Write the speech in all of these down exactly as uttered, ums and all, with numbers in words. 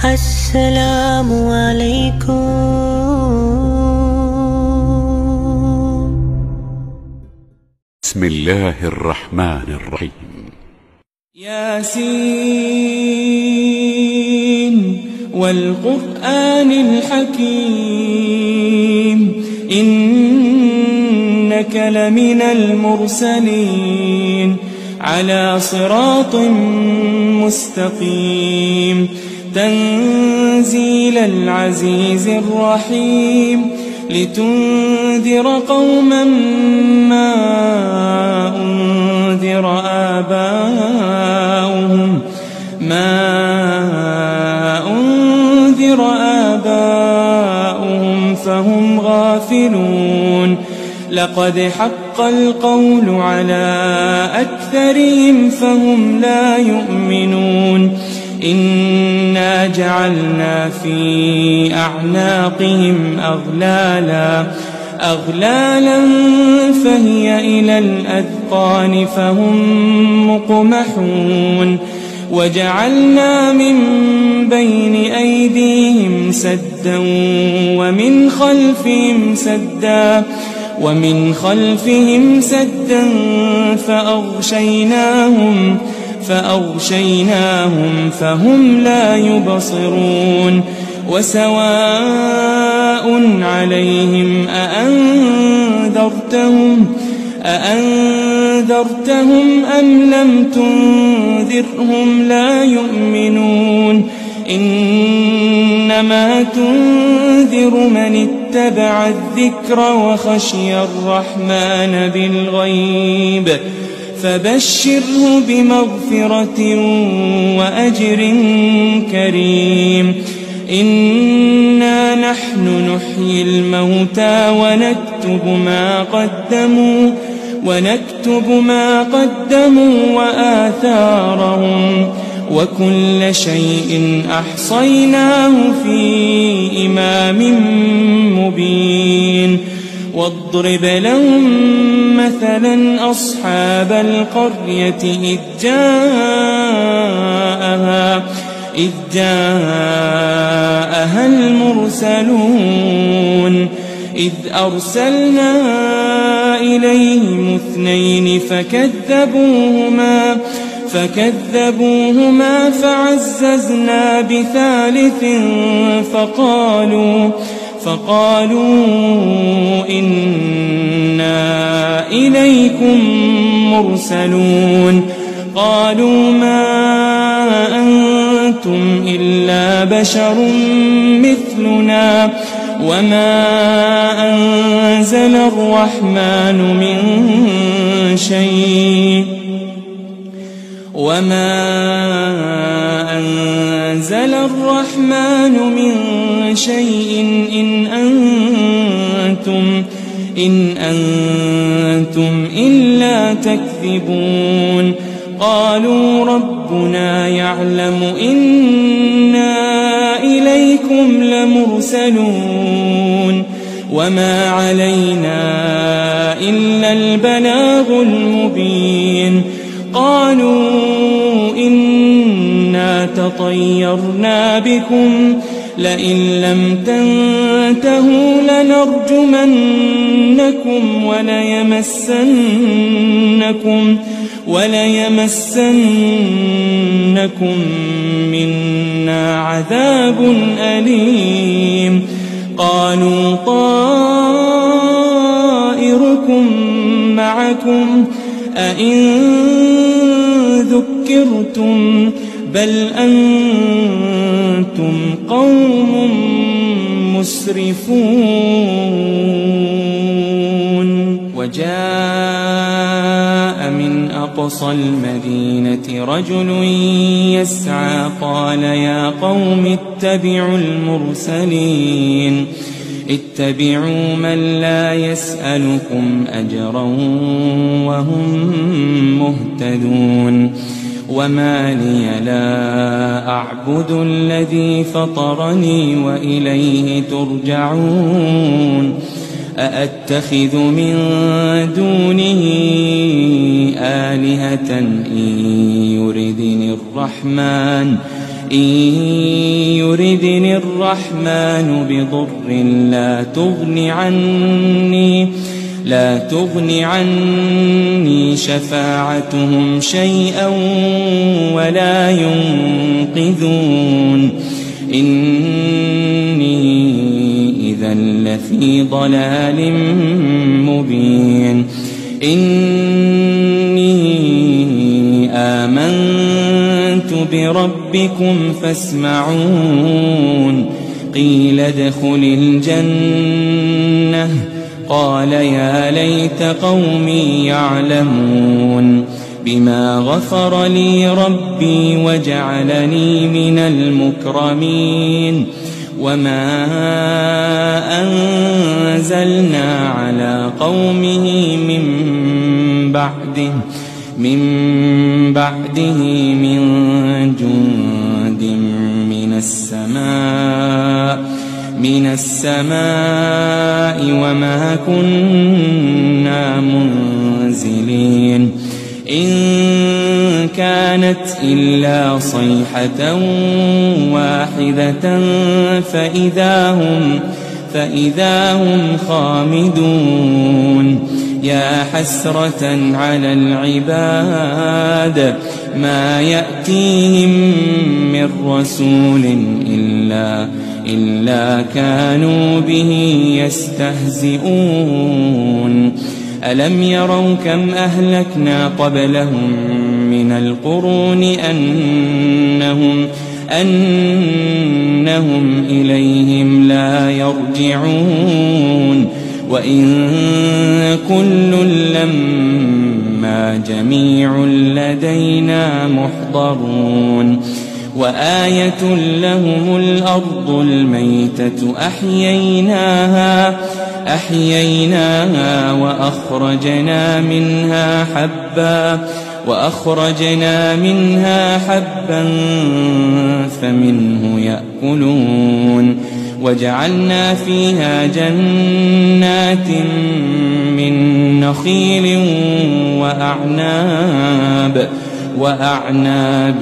السلام عليكم. بسم الله الرحمن الرحيم. ياسين والقرآن الحكيم إنك لمن المرسلين على صراط مستقيم تنزيل العزيز الرحيم لتنذر قوما ما أنذر آباؤهم ما أنذر آباؤهم فهم غافلون لقد حق القول على أكثرهم فهم لا يؤمنون إنا جعلنا في أعناقهم أغلالا أغلالا فهي إلى الأذقان فهم مقمحون وجعلنا من بين أيديهم سدا ومن خلفهم سدا ومن خلفهم سدا فأغشيناهم فأغشيناهم فهم لا يبصرون وسواء عليهم أأنذرتهم أأنذرتهم أم لم تنذرهم لا يؤمنون إنما تنذر من اتبع الذكر وخشي الرحمن بالغيب فبشره بمغفرة وأجر كريم إنا نحن نحيي الموتى ونكتب ما قدموا ونكتب ما قدموا وآثارهم وكل شيء أحصيناه في إمام مبين واضرب لهم مثلا أصحاب القرية إذ جاءها إذ جاءها المرسلون إذ أرسلنا إليهم اثنين فكذبوهما فكذبوهما فعززنا بثالث فقالوا فقالوا إنا إليكم مرسلون قالوا ما أنتم إلا بشر مثلنا وما أنزل الرحمن من شيء وما أنزل الرحمن من شيء إن أنتم إن أنتم إلا تكذبون قالوا ربنا يعلم إنا إليكم لمرسلون وما علينا إلا البلاغ المبين قالوا إنا تطيرنا بكم لئن لم تنتهوا لنرجمنكم وليمسنكم وليمسنكم منا عذاب أليم قالوا طائركم معكم أئن ذكرتم بل أنتم قوم مسرفون وجاء من أقصى المدينة رجل يسعى قال يا قوم اتبعوا المرسلين اتبعوا من لا يسألكم أجرا وهم مهتدون وما لي لا أعبد الذي فطرني وإليه ترجعون أأتخذ من دونه آلهة إن يردني الرحمن إن يردني الرحمن بضر لا تغن عني لا تغن عني شفاعتهم شيئا ولا ينقذون إني إذا لفي ضلال مبين إني آمنت بربكم فاسمعون قيل ادخل الجنة قال يا ليت قومي يعلمون بما غفر لي ربي وجعلني من المكرمين وما أنزلنا على قومه من بعده من بعده من جند من السماء من السماء وما كنا منزلين إن كانت إلا صيحة واحدة فإذا هم فإذا هم خامدون يا حسرة على العباد ما يأتيهم من رسول إلا إلا كانوا به يستهزئون ألم يروا كم أهلكنا قبلهم من القرون أنهم أنهم إليهم لا يرجعون وإن كل لما جميع لدينا محضرون وآية لهم الأرض الميتة أحييناها أحييناها وأخرجنا منها حبا وأخرجنا منها حبا فمنه يأكلون وجعلنا فيها جنات من نخيل وأعناب وأعناب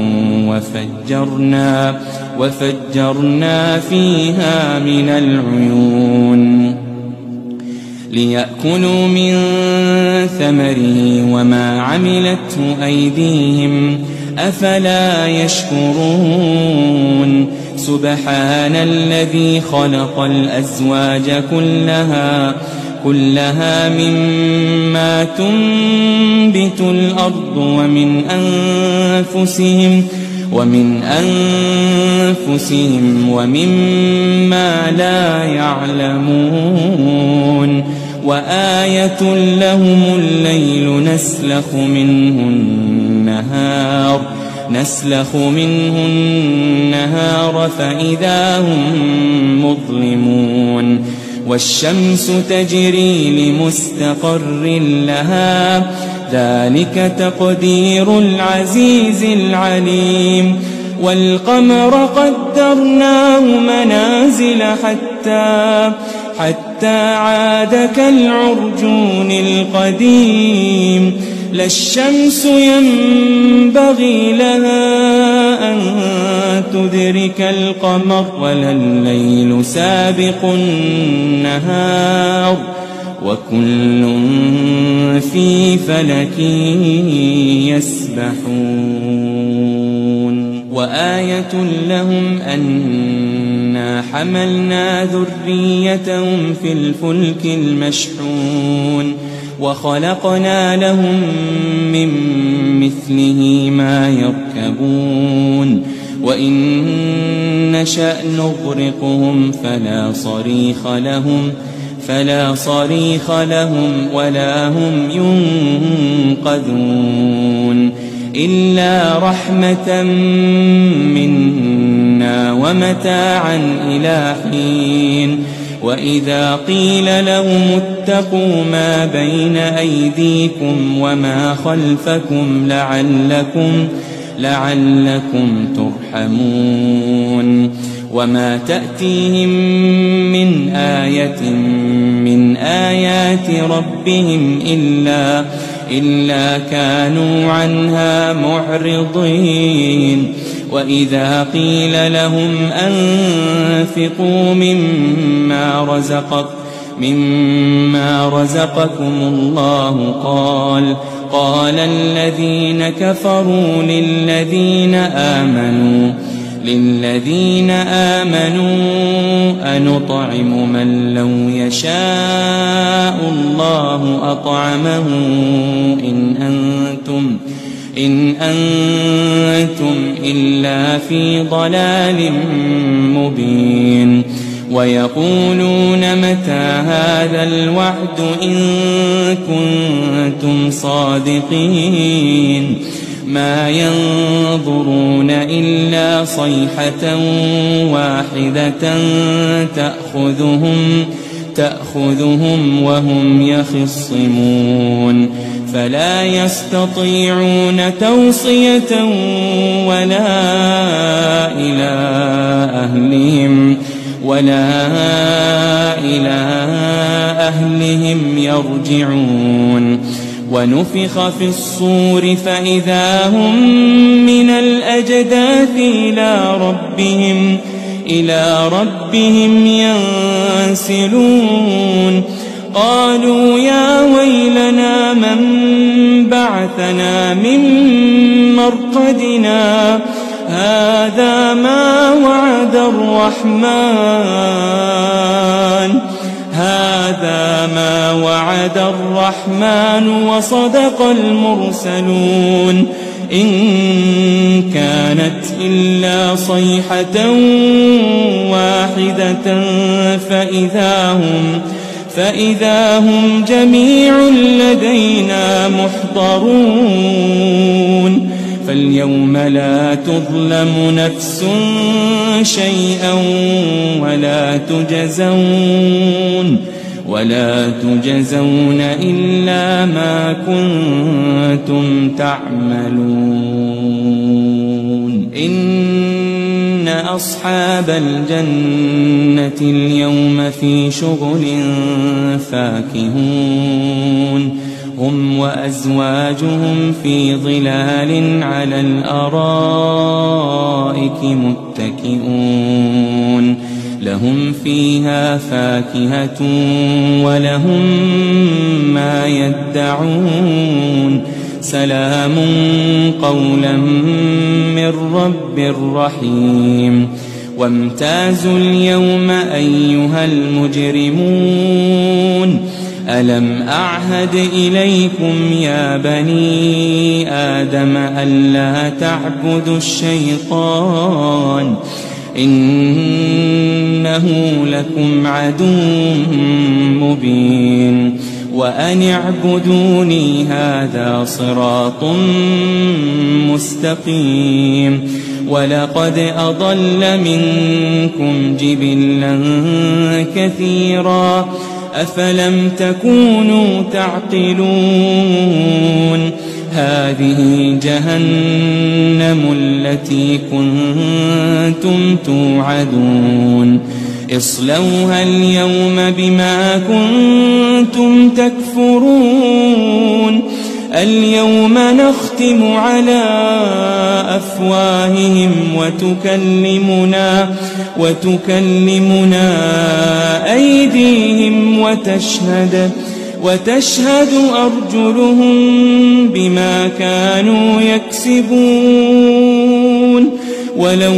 وفجرنا وفجرنا فيها من العيون ليأكلوا من ثمره وما عملته أيديهم أفلا يشكرون سبحان الذي خلق الأزواج كلها كلها مما تنبت الأرض ومن أنفسهم ومن أنفسهم ومما لا يعلمون وآية لهم الليل نسلخ منه النهار نسلخ منه النهار فإذا هم مظلمون والشمس تجري لمستقر لها ذلك تقدير العزيز العليم والقمر قدرناه منازل حتى حتى عاد كالعرجون القديم لا الشمس ينبغي لها أن تدرك القمر ولا الليل سابق النهار وكل في فلك يسبحون وآية لهم أنا حملنا ذريتهم في الفلك المشحون وخلقنا لهم من مثله ما يركبون وإن نشأ نغرقهم فلا صريخ لهم فلا صريخ لهم ولا هم ينقذون إلا رحمة منا ومتاعا إلى حين وإذا قيل لهم اتقوا ما بين أيديكم وما خلفكم لعلكم لعلكم ترحمون وما تأتيهم من آية من آيات ربهم إلا إلا كانوا عنها معرضين وإذا قيل لهم أنفقوا مما رزقكم مما رزقكم الله قال قال الذين كفروا للذين آمنوا للذين آمنوا أنطعم من لو يشاء الله أطعمه إن أنتم إن أنتم إلا في ضلال مبين ويقولون متى هذا الوعد إن كنتم صادقين ما ينظرون إلا صيحة واحدة تأخذهم تأخذهم وهم يخصمون فلا يستطيعون توصية ولا إلى أهلهم ولا إلى أهلهم يرجعون ونفخ في الصور فإذا هم من الأجداث إلى ربهم إلى ربهم ينسلون قالوا يا ويلنا من بعثنا من مرقدنا هذا ما وعد الرحمن هذا ما وعد الرحمن وصدق المرسلون إن كانت إلا صيحة واحدة فإذا هم فإذا هم جميع لدينا محضرون فاليوم لا تظلم نفس شيئا ولا تجزون ولا تجزون إلا ما كنتم تعملون إن أصحاب الجنة اليوم في شغل فاكهون هم وأزواجهم في ظلال على الأرائك متكئون لهم فيها فاكهة ولهم ما يدعون سلام قولا من رب رحيم وامتازوا اليوم أيها المجرمون ألم أعهد إليكم يا بني آدم ألا تعبدوا الشيطان إنه لكم عدو مبين وأن اعبدوني هذا صراط مستقيم ولقد أضل منكم جبلا كثيرا أفلم تكونوا تعقلون هذه جهنم التي كنتم توعدون اصلوها اليوم بما كنتم تكفرون اليوم نختم على أفواههم وتكلمنا وتكلمنا أيديهم وتشهد وتشهد أرجلهم بما كانوا يكسبون ولو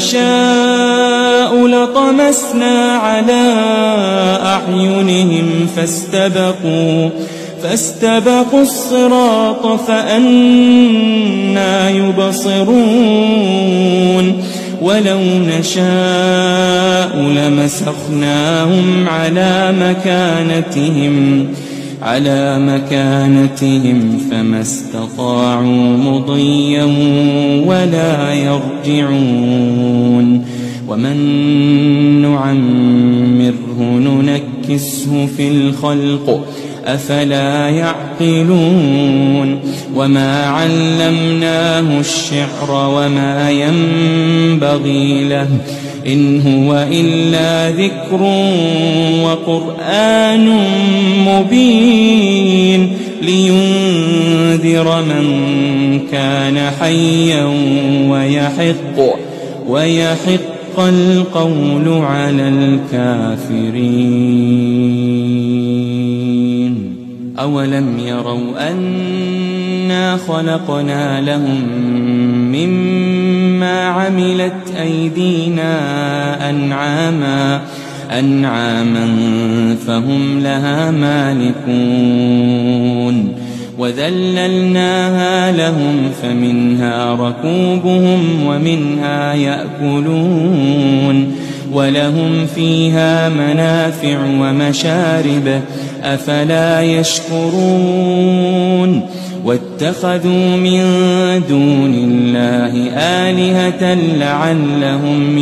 نشاء لطمسنا على أعينهم فاستبقوا فاستبقوا الصراط فأنى يبصرون ولو نشاء لمسخناهم على مكانتهم على مكانتهم فما استطاعوا مضيا ولا يرجعون ومن نعمره ننكسه في الخلق أفلا يعقلون وما علمناه الشعر وما ينبغي له إن هو إلا ذكر وقرآن مبين لينذر من كان حيا ويحق ويحق القول على الكافرين. أولم يروا أنا خلقنا لهم مما عملت أيدينا أنعاما أنعاما فهم لها مالكون وذللناها لهم فمنها ركوبهم ومنها يأكلون ولهم فيها منافع ومشارب أفلا يشكرون واتخذوا من دون الله آلهة لعلهم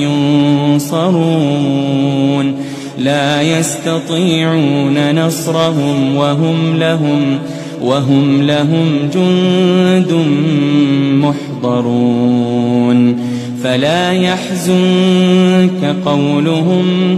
ينصرون لا يستطيعون نصرهم وهم لهم وهم لهم جند محضرون فلا يحزنك قولهم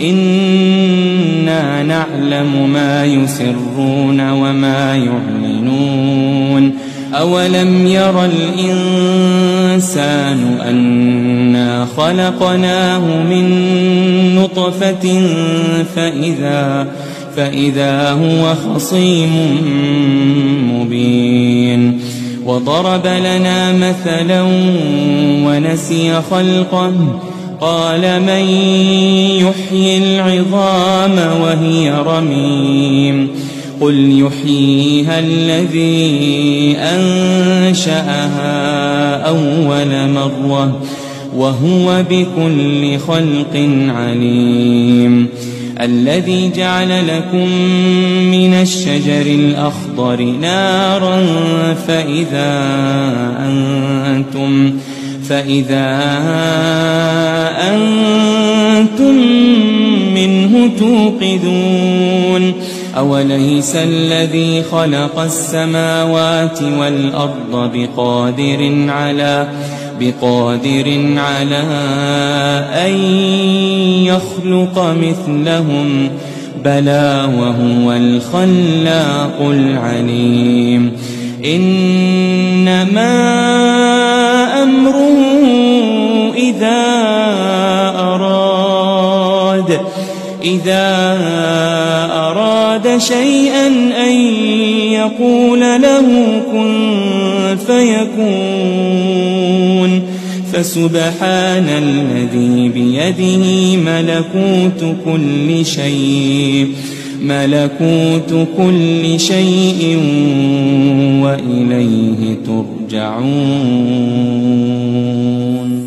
إنا نعلم ما يسرون وما يعلنون أولم ير الإنسان أنا خلقناه من نطفة فإذا فإذا هو خصيم مبين وضرب لنا مثلا ونسي خلقه قال من يحيي العظام وهي رميم قل يحييها الذي أنشأها أول مرة وهو بكل خلق عليم الذي جعل لكم من الشجر الأخضر نارا فإذا أنتم فإذا أنتم منه توقدون أوليس الذي خلق السماوات والأرض بقادر على بقادر على أن يخلق مثلهم بلى وهو الخلاق العليم إنما أمره إذا أراد إذا أراد شيئا أن يقول له كن فيكون فسبحان الذي بيده ملكوت كل شيء ملكوت كل شيء وإليه ترجعون.